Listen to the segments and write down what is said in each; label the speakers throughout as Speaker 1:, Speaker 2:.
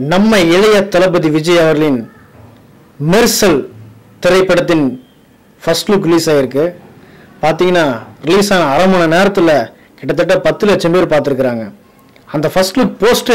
Speaker 1: நம்ம இளைய தளபதி விஜய் அவர்களின் மெர்சல் திரைப்படத்தின் ஃபர்ஸ்ட் லுக் ரிலீஸ் ஆயிருக்கு. பார்த்தீங்கன்னா ரிலீஸ் ஆன அரை மணி நேரத்தில் கிட்டத்தட்ட 10 லட்சம் பேர் பார்த்துருக்குறாங்க. அந்த ஃபர்ஸ்ட் லுக் போஸ்ட்டு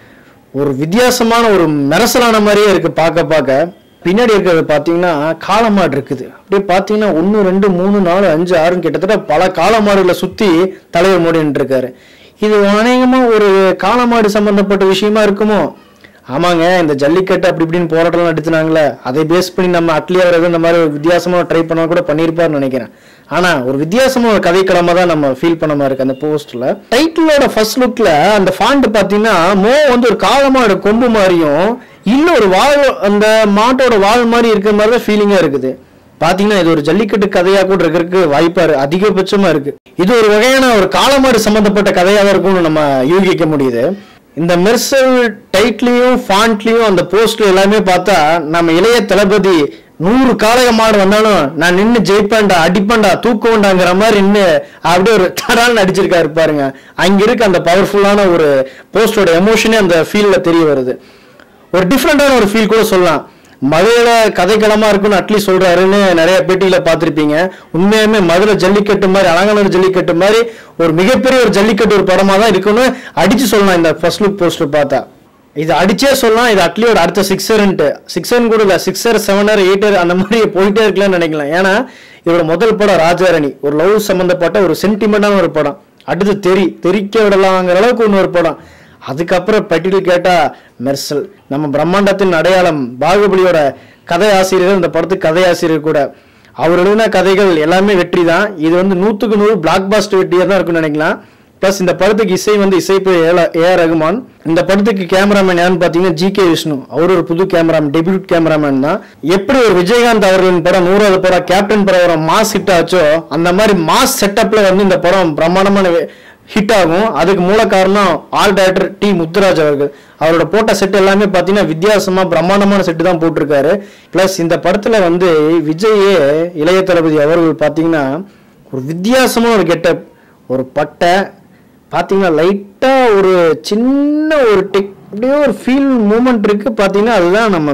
Speaker 1: ஒரு வித்தியாசமான ஒரு மெரசலான மாதிரியே இருக்குது. பார்க்க பின்னாடி இருக்கிறது பார்த்தீங்கன்னா காளமாடு இருக்குது. அப்படியே பார்த்தீங்கன்னா 1 2 3 4 5 6 கிட்டத்தட்ட பல காளமாடுகளை சுற்றி தலைவர் மோடின்னு இருக்காரு. இது அநேகமாக ஒரு காளமாடு சம்மந்தப்பட்ட விஷயமா இருக்குமோ? ஆமாங்க, இந்த ஜல்லிக்கட்டு அப்படி இப்படின்னு போராட்டம்லாம் எடுத்துனாங்களே, அதை பேஸ் பண்ணி நம்ம அட்லி அவர் இந்த மாதிரி ஒரு வித்தியாசமாக ட்ரை பண்ண கூட பண்ணியிருப்பார்னு நினைக்கிறேன். ஆனால் ஒரு வித்தியாசமான ஒரு கதைக்களமாக தான் நம்ம ஃபீல் பண்ண மாதிரி இருக்கு. அந்த போஸ்டில் டைட்டிலோட ஃபர்ஸ்ட் லுக்கில் அந்த ஃபாண்ட் பார்த்தீங்கன்னா வந்து ஒரு காளமாடு கொம்பு மாதிரியும் இல்லை ஒரு வால், அந்த மாட்டோட வால் மாதிரி இருக்கிற மாதிரி தான் ஃபீலிங்காக இருக்குது. பார்த்தீங்கன்னா இது ஒரு ஜல்லிக்கட்டு கதையாக கூட இருக்கிறதுக்கு வாய்ப்பாரு அதிகபட்சமாக இருக்குது. இது ஒரு வகையான ஒரு காளமாடு சம்மந்தப்பட்ட கதையாக இருக்கும்னு நம்ம யூகிக்க முடியுது. இந்த மெர்சல் டைட்லையும் ஃபாண்ட்லையும் அந்த போஸ்ட்ல எல்லாமே பார்த்தா நம்ம இளைய தளபதி 100 காளைய மாடு வந்தாலும் நான் நின்று ஜெயிப்பேன்டா, அடிப்பேன்டா, தூக்குவேண்டாங்கிற மாதிரி நின்று அப்படியே ஒரு தடால்னு அடிச்சிருக்காரு பாருங்க. அங்க இருக்கு அந்த பவர்ஃபுல்லான ஒரு போஸ்டோட எமோஷனே அந்த ஃபீல்ல தெரிய வருது. ஒரு டிஃப்ரெண்டான ஒரு ஃபீல் கூட சொல்லலாம். மதுரை கதைக்களமா இருக்குன்னு அட்லி சொல்றாருன்னு நிறைய பேட்டியில பார்த்துருப்பீங்க. உண்மையுமே மதுரை ஜல்லிக்கட்டு மாதிரி, அலங்காநல்லூர் ஜல்லிக்கட்டு மாதிரி ஒரு மிகப்பெரிய ஒரு ஜல்லிக்கட்டு ஒரு படமா தான் இருக்குன்னு அடிச்சு சொல்லலாம். இந்த ஃபர்ஸ்ட் லுக் போஸ்டர் பார்த்தா இது அடிச்சே சொல்லலாம். இது அட்லியோட அடுத்த சிக்ஸர்னு கூட இல்லை, 6 7 8 அந்த மாதிரி போயிட்டே இருக்கலாம்னு நினைக்கலாம். ஏன்னா இவரோட முதல் படம் ராஜாரணி, ஒரு லவ் சம்பந்தப்பட்ட ஒரு சென்டிமெண்டான ஒரு படம். அடுத்து தெரிக்க விடலாங்கிற அளவுக்கு இன்னொரு படம். அதுக்கப்புறம் பட்டியல் கேட்டா மெர்சல், நம்ம பிரம்மாண்டத்தின் அடையாளம் பாகுபலியோட கதை ஆசிரியர், இந்த படத்துக்கு கதை ஆசிரியர் கூட. அவர் எழுதின கதைகள் எல்லாமே வெற்றி தான். இது 100க்கு 100 பிளாக் பாஸ்டர் வெற்றியா தான் இருக்குன்னு நினைக்கலாம். பிளஸ் இந்த படத்துக்கு இசைப்பு ஏஆர் ரகுமான். இந்த படத்துக்கு கேமராமேன் யாருன்னு பாத்தீங்கன்னா ஜி.கே. விஷ்ணு. அவர் ஒரு புது கேமராமேன், டெபியூட் கேமராமேன் தான். எப்படி ஒரு விஜயகாந்த் அவர்களின் படம் 100வது படம் கேப்டன் படம் மாஸ் ஹிட் ஆச்சோ, அந்த மாதிரி மாஸ் செட்டப்ல இந்த படம் பிரம்மாண்டமான ஹிட் ஆகும். அதுக்கு மூல காரணம் ஆல் டைரக்டர் டி முத்துராஜ் அவர்கள். அவரோட போட்ட செட் எல்லாமே பார்த்தீங்கன்னா வித்தியாசமா பிரம்மாண்டமான செட்டு தான் போட்டிருக்காரு. பிளஸ் இந்த படத்துல விஜயே இளைய தளபதி அவர்கள் பார்த்தீங்கன்னா ஒரு வித்தியாசமான ஒரு கெட்டப், ஒரு பட்டை பார்த்தீங்கன்னா லைட்டா ஒரு சின்ன ஒரு அப்படியே ஒரு ஃபீல் மூமெண்ட் இருக்கு. பார்த்தீங்கன்னா அதுதான் நம்ம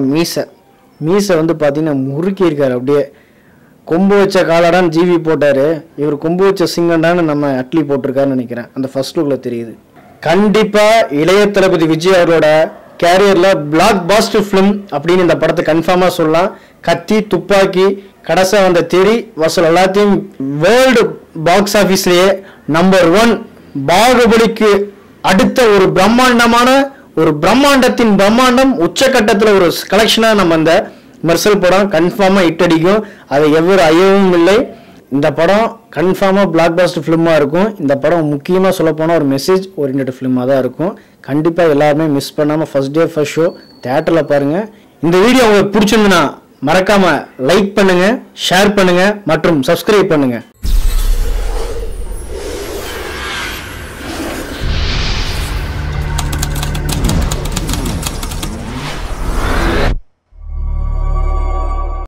Speaker 1: மீசை பார்த்தீங்கன்னா முறுக்கி இருக்காரு. அப்படியே கொம்பு வச்ச காலாடான்னு ஜிவி போட்டாரு, இவர் கொம்பு வச்ச சிங்கண்டான்னு நம்ம அட்லி போட்டிருக்காருன்னு நினைக்கிறேன். அந்த ஃபர்ஸ்ட் லுக்ல தெரியுது. கண்டிப்பா இளைய தளபதி விஜய் அவரோட கேரியர்ல பிளாக் பாஸ்டர் ஃபிலிம் அப்படின்னு இந்த படத்தை கன்ஃபார்மா சொல்லலாம். கத்தி, துப்பாக்கி, கடைசா வந்த தெறி வசூல் எல்லாத்தையும் வேர்ல்டு பாக்ஸ் ஆபீஸ்லயே நம்பர் 1 பாகுபலிக்கு அடுத்த ஒரு பிரம்மாண்டத்தின் பிரம்மாண்டம் உச்சகட்டத்தில் ஒரு கலெக்ஷனா நம்ம அந்த மெர்சல் படம் கன்ஃபார்மா ஹிட் அடிக்கும். அது எவ்வளவு ஐயவும் இல்லை. இந்த படம் கன்ஃபார்மா பிளாக் பாஸ்டர் ஃபிலிமா இருக்கும். இந்த படம் முக்கியமா சொல்ல போனா ஒரு மெசேஜ் ஓரியன்டட் ஃபிலிமா தான் இருக்கும். கண்டிப்பா எல்லாருமே மிஸ் பண்ணாம ஃபர்ஸ்ட் டே ஃபர்ஸ்ட் ஷோ தியேட்டர்ல பாருங்க. இந்த வீடியோ உங்களுக்கு பிடிச்சிருந்தா மறக்காம லைக் பண்ணுங்க, ஷேர் பண்ணுங்க மற்றும் சப்ஸ்கிரைப் பண்ணுங்க.